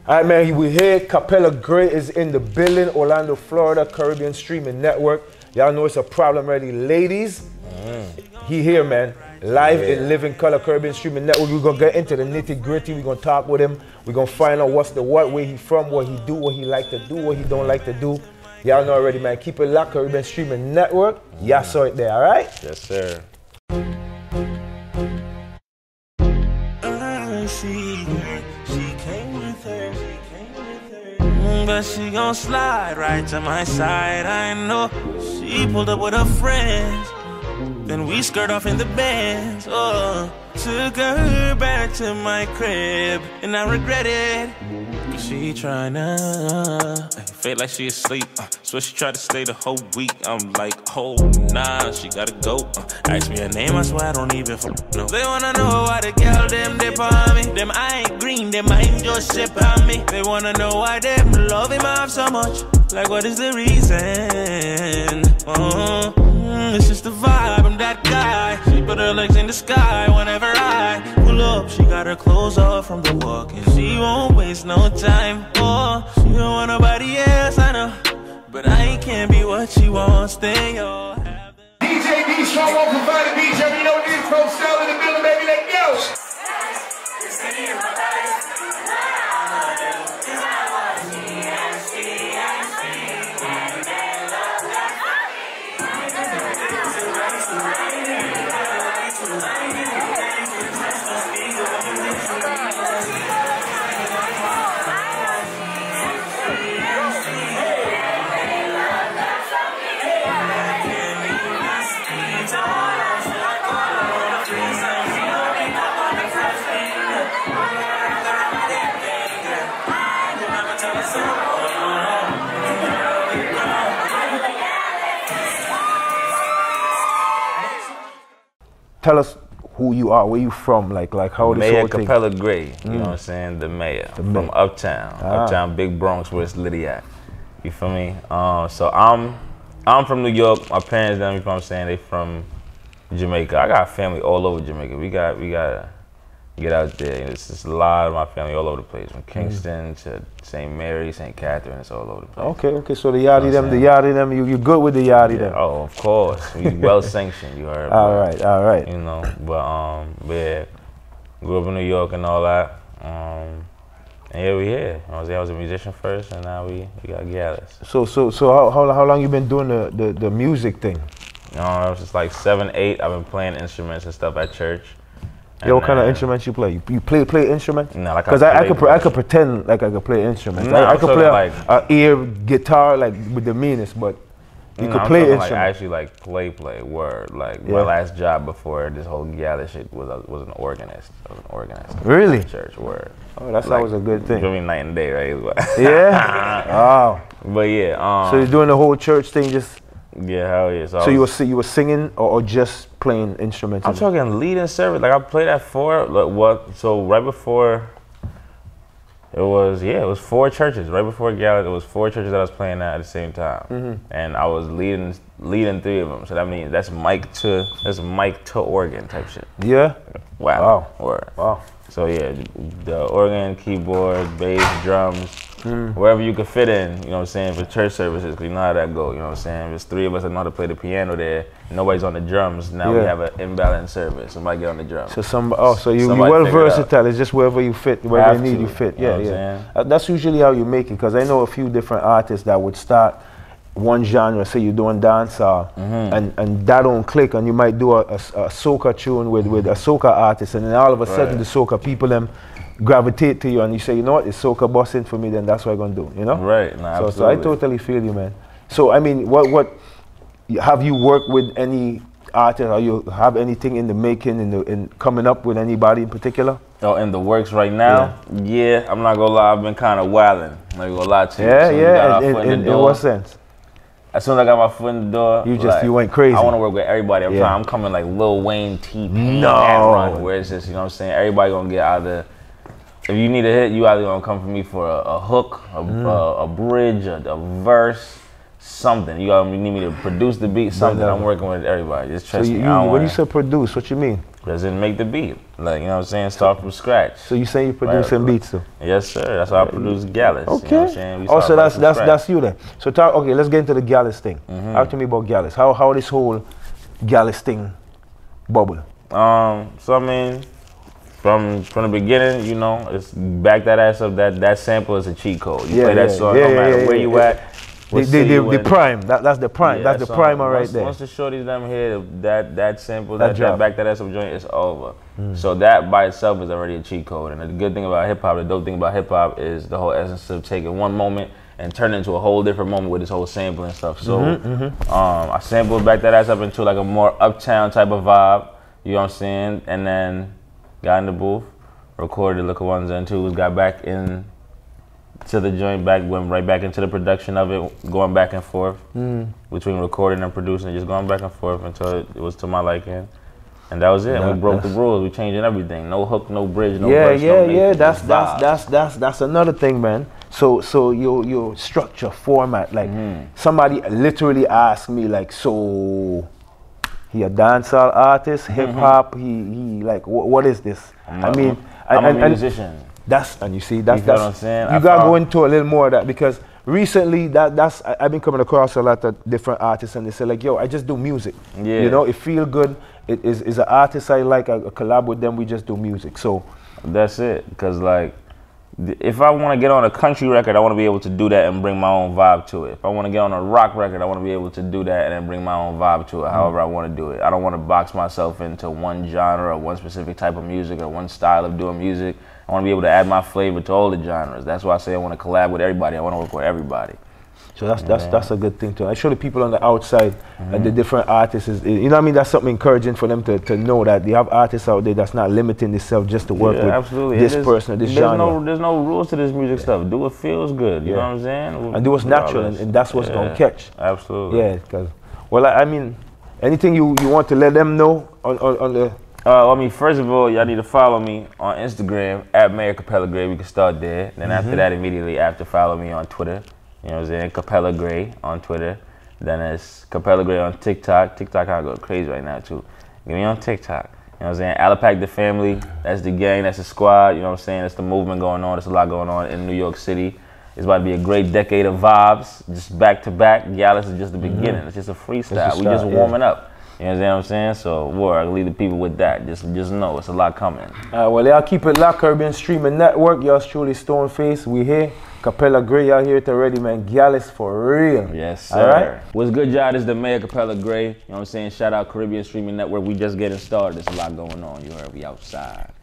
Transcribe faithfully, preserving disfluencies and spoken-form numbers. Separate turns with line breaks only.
All right, man, we here. Capella Gray is in the building. Orlando, Florida, Caribbean Streaming Network. Y'all know it's a problem ready, ladies. Mm. He here, man. Live yeah. in living color, Caribbean Streaming Network. We're gonna get into the nitty gritty. We're gonna talk with him. We're gonna find out what's the what, where he from, what he do, what he like to do, what he don't like to do. Y'all know already, man. Keep it locked, Caribbean Streaming Network. Mm. Y'all saw it there, all right?
Yes, sir.
She, she came with her, she came with her. But she gon' slide right to my side. I know she pulled up with her friends. Then we skirt off in the Benz. Oh, took her back to my crib, and I regret it. Cause she tryna feel like she asleep. Uh, so she tried to stay the whole week. I'm like, oh nah, she gotta go. Uh, ask me her name, I swear I don't even f know. They wanna know why the girl them dip on me. Them I ain't green, them I ain't just ship on me. They wanna know why them love him off so much. Like what is the reason? Oh, mm, it's just the vibe, I'm that guy. She put her legs in the sky whenever I pull up. She got her clothes off from the walk, and she won't waste no time. Oh, she don't want nobody else, I know, but I can't be what she wants. They all have the
D J D Strong won't provide a beat. You know this pro cell in the building, baby. Let's go.
Tell us who you are, where you from, like like how this
Mayor
whole thing.
Capella Gray, you
mm.
know what I'm saying? The mayor
the
from
mayor.
Uptown,
ah.
Uptown Big Bronx, where it's litty at. You feel me? Um, so I'm I'm from New York. My parents, them, you know what I'm saying? They from Jamaica. I got family all over Jamaica. We got we got to get out there. It's just a lot of my family all over the place, from Kingston mm. to Saint Mary, Saint Catherine. It's all over the place.
Okay, okay. So the yardie
you know
them, the yardie them. You you good with the yardie
yeah,
them?
Oh, of course. We well sanctioned. You heard.
All right, all right.
You know, but um, but yeah, grew up in New York and all that. Um, and here we here. I was I was a musician first, and now we we got galas.
So so so how how how long you been doing the the, the music thing?
You know, it was just like seven, eight. I've been playing instruments and stuff at church.
Yo, what kind of instruments you play? You, you play play instruments?
No, like
because I, I, I could I could pretend like I could play instruments.
No,
like, I could play a,
like
a ear guitar like with the meanest, but you
no,
could
I'm
play
instruments.
instruments.
Like actually like play play word. Like
yeah.
my last job before this whole gala shit was I was an organist. I was an organist.
Really?
Church word.
Oh, that's
like,
always a good thing.
You mean night and day, right?
Yeah. Wow.
But yeah. Um,
so you're doing the whole church thing, just.
Yeah, hell yeah. So,
so you were you were singing or, or just playing instruments?
I'm talking leading service. Like I played at four. Like what? So right before. It was yeah. It was four churches right before Gala. It was four churches that I was playing at at the same time, mm-hmm. and I was leading leading three of them. So that means that's mic to that's mic to organ type shit.
Yeah.
Wow.
Wow.
Word.
Wow.
So yeah, the organ, keyboard, bass, drums, mm. wherever you could fit in, you know what I'm saying, for church services, because you know how that go, you know what I'm saying? There's three of us that know how to play the piano there, nobody's on the drums, now
yeah.
we have an imbalanced service, somebody get on the drums.
So some, oh, so you, you're well versatile, it it's just wherever you fit, wherever you need
to,
you fit,
you
yeah, yeah. Uh, that's usually how you make it, because I know a few different artists that would start one genre, say you're doing dancehall, mm-hmm. and, and that don't click, and you might do a, a, a soca tune with, with a soca artist, and then all of a sudden right. the soca people them gravitate to you, and you say, you know what, it's soca busting for me, then that's what I'm gonna do, you know?
Right, no,
so,
absolutely.
so I totally feel you, man. So I mean, what what have you worked with any artist, or you have anything in the making, in the in coming up with anybody in particular?
Oh, in the works right now? Yeah, yeah I'm not gonna lie, I've been kind of wilding. I'm not gonna lie to you.
Yeah,
so
yeah. In, in, in, in what sense?
As soon as I got my foot in the door,
you just
like,
you went crazy.
I want to work with everybody. I'm,
yeah.
trying, I'm coming like Lil Wayne, T-Pain,
no.
Run, where it's just, you know what I'm saying? Everybody gonna get either, if you need a hit, you either gonna come for me for a, a hook, a, mm. a, a bridge, a, a verse, something. You gotta you need me to produce the beat, something. I'm working with everybody. Just trust
so you,
me.
You,
I don't
when
wanna,
you say produce, what you mean?
Doesn't make the beat. Like, you know what I'm saying? Start from scratch.
So you saying you producing
right.
beats too?
Yes, sir. That's how I produce Gallus.
Okay.
You know what I'm saying? We
Oh, so
start
that's
from
that's
scratch.
that's you then. So talk. Okay, let's get into the Gallus thing.
Mm-hmm.
Talk to me about Gallus. How how this whole Gallus thing bubble?
Um. So I mean, from from the beginning, you know, it's back that ass up. That that sample is a cheat code. You
Yeah,
play that
yeah,
song,
yeah,
no
yeah,
matter
yeah,
where
yeah,
you
yeah.
at.
The, the, the, the prime. That that's the prime.
Yeah,
that's the
so
primer right
once,
there.
Once the shorties them here, that that sample,
That
that, that,
drop.
back that ass up joint is over. Mm. So that by itself is already a cheat code. And the good thing about hip hop, the dope thing about hip hop is the whole essence of taking one moment and turning into a whole different moment with this whole sample and stuff. So
mm-hmm, mm-hmm.
Um, I sampled back that ass up into like a more uptown type of vibe. You know what I'm saying? And then got in the booth, recorded Look Ones and Twos, got back in to the joint, back went right back into the production of it, going back and forth mm. between recording and producing, just going back and forth until it, it was to my liking. And that was it.
That,
we broke the rules. We changing everything. No hook, no bridge, no
yeah,
verse,
yeah,
no
yeah.
anything.
That's
Just
that's
vibes.
that's that's that's another thing, man. So so your your structure, format, like
Mm-hmm.
somebody literally asked me, like, so he a dancehall artist, hip hop. He he like wh- what is this?
I'm
I
a-
mean,
I'm
and,
a
and
musician.
that's and you see that's
You feel
that's
what I'm saying?
you
I
gotta
found-
go into a little more of that, because recently that that's I, I've been coming across a lot of different artists and they say like, yo, I just do music.
Yeah.
You know, it feel good. It is is an artist I like. I, I collab with them. We just do music. So
That's it. Cause like, th- if I want to get on a country record, I want to be able to do that and bring my own vibe to it. If I want to get on a rock record, I want to be able to do that and then bring my own vibe to it. However I want to do it. I don't want to box myself into one genre or one specific type of music or one style of doing music. I want to be able to add my flavor to all the genres. That's why I say I want to collab with everybody. I want to work with everybody.
So that's that's that's a good thing too. I show the people on the outside, mm-hmm. uh, the different artists. Is, you know what I mean? That's something encouraging for them to, to know that they have artists out there that's not limiting themselves just to work
Yeah,
with
absolutely.
this
It is-
person or this
there's
genre.
No, there's no rules to this music stuff. Do what feels good. You
Yeah.
know what I'm saying?
And do what's natural, and, and that's what's gonna catch.
Absolutely.
Yeah, because well, I, I mean, anything you, you want to let them know on on, on the.
Uh, I mean, first of all, y'all need to follow me on Instagram at Mayor Capella Gray. We can start there. Then after that, immediately after, follow me on Twitter. You know what I'm saying? Capella Gray on Twitter. Then it's Capella Gray on TikTok. TikTok kind of go crazy right now too. Get me on TikTok. You know what I'm saying? Alapac the family. That's the gang. That's the squad. You know what I'm saying? That's the movement going on. There's a lot going on in New York City. It's about to be a great decade of vibes, just back to back. Gallus is just the beginning. It's just a freestyle.
It's a
we just
start,
warming
yeah.
up. You know what I'm saying? So, war, I leave the people with that. Just just know it's a lot coming.
Uh, well, y'all keep it locked, Caribbean Streaming Network. Yours truly, Stoneface. We here. Capella Gray, y'all here to ready, man. Gallus for real.
Yes, sir.
All right.
What's good, y'all? This is the Mayor Capella Gray. You know what I'm saying? Shout out Caribbean Streaming Network. We just getting started. There's a lot going on. You heard we outside.